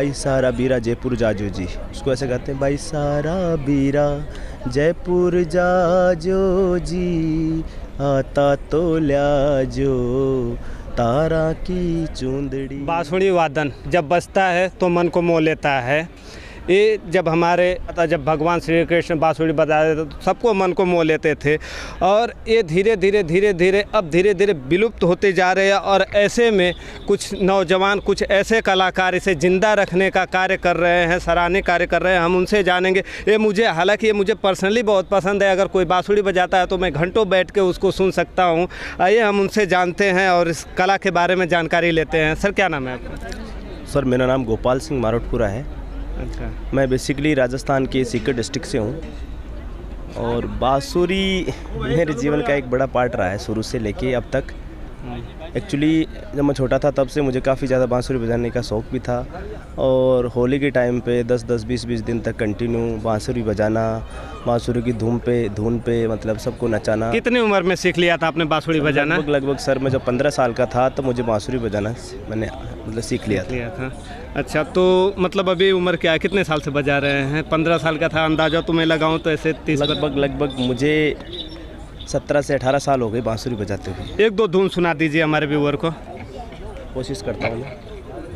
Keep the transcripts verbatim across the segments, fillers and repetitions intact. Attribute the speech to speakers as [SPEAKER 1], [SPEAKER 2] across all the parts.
[SPEAKER 1] भाई सारा बीरा जयपुर जाजो जी, उसको ऐसे कहते हैं भाई सारा बीरा जयपुर जाजो जी, आता तो ल्याजो तारा की चूंदड़ी।
[SPEAKER 2] बांसुरी वादन जब बजता है तो मन को मोह लेता है। ये जब हमारे जब भगवान श्री कृष्ण बांसुरी बजा रहे थे तो सबको मन को मोह लेते थे, और ये धीरे धीरे धीरे धीरे अब धीरे धीरे विलुप्त होते जा रहे हैं। और ऐसे में कुछ नौजवान, कुछ ऐसे कलाकार इसे ज़िंदा रखने का कार्य कर रहे हैं, सराहनीय कार्य कर रहे हैं। हम उनसे जानेंगे। ये मुझे हालांकि ये मुझे पर्सनली बहुत पसंद है। अगर कोई बांसुरी बजाता है तो मैं घंटों बैठ के उसको सुन सकता हूँ। आइए हम उनसे जानते हैं और इस कला के बारे में जानकारी लेते हैं। सर क्या नाम है आपका?
[SPEAKER 1] सर मेरा नाम गोपाल सिंह मारोटपुरा है।
[SPEAKER 2] अच्छा।
[SPEAKER 1] मैं बेसिकली राजस्थान के सीकर डिस्ट्रिक्ट से हूँ, और बांसुरी मेरे जीवन का एक बड़ा पार्ट रहा है शुरू से लेके अब तक। एक्चुअली जब मैं छोटा था तब से मुझे काफ़ी ज़्यादा बांसुरी बजाने का शौक़ भी था, और होली के टाइम पे दस दस बीस बीस दिन तक कंटिन्यू बांसुरी बजाना, बांसुरी की धूम पे धुन पे मतलब सबको नचाना।
[SPEAKER 2] कितनी उम्र में सीख लिया था आपने बांसुरी बजाना?
[SPEAKER 1] लगभग लगभग सर मैं जब पंद्रह साल का था तो मुझे बांसुरी बजाना मैंने मतलब सीख लिया
[SPEAKER 2] लिया था। अच्छा, तो मतलब अभी उम्र क्या है, कितने साल से बजा रहे हैं? पंद्रह साल का था अंदाजा तो मैं लगाऊँ तो ऐसे तीस
[SPEAKER 1] लगभग लगभग मुझे सत्रह से अठारह साल हो गए बांसुरी बजाते हुए।
[SPEAKER 2] एक दो धुन सुना दीजिए हमारे व्यूअर को।
[SPEAKER 1] कोशिश करता हूँ मैं।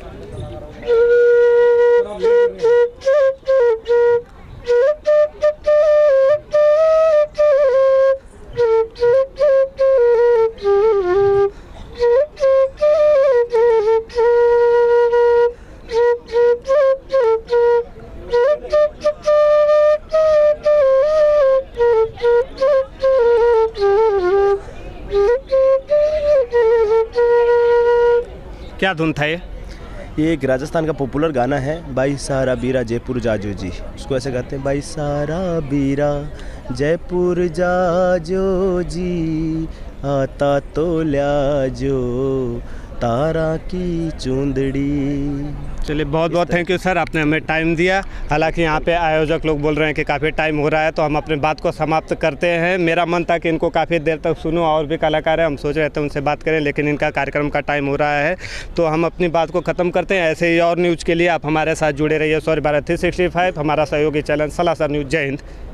[SPEAKER 2] क्या धुन था ये?
[SPEAKER 1] ये एक राजस्थान का पॉपुलर गाना है, भाई सारा बीरा जयपुर जाजो जी, उसको ऐसे कहते हैं भाई सारा बीरा जयपुर जाजो जी, आता तो ल्याजो तारा की चूंदड़ी।
[SPEAKER 2] चलिए बहुत बहुत थैंक यू सर, आपने हमें टाइम दिया। हालांकि यहाँ पे आयोजक लोग बोल रहे हैं कि काफ़ी टाइम हो रहा है, तो हम अपनी बात को समाप्त करते हैं। मेरा मन था कि इनको काफ़ी देर तक सुनूं, और भी कलाकार हैं, हम सोच रहे थे उनसे बात करें, लेकिन इनका कार्यक्रम का टाइम हो रहा है, तो हम अपनी बात को ख़त्म करते हैं। ऐसे ही और न्यूज़ के लिए आप हमारे साथ जुड़े रहिए। Sorry Bharat three sixty five हमारा सहयोगी चैनल सलासर न्यूज़। जय हिंद।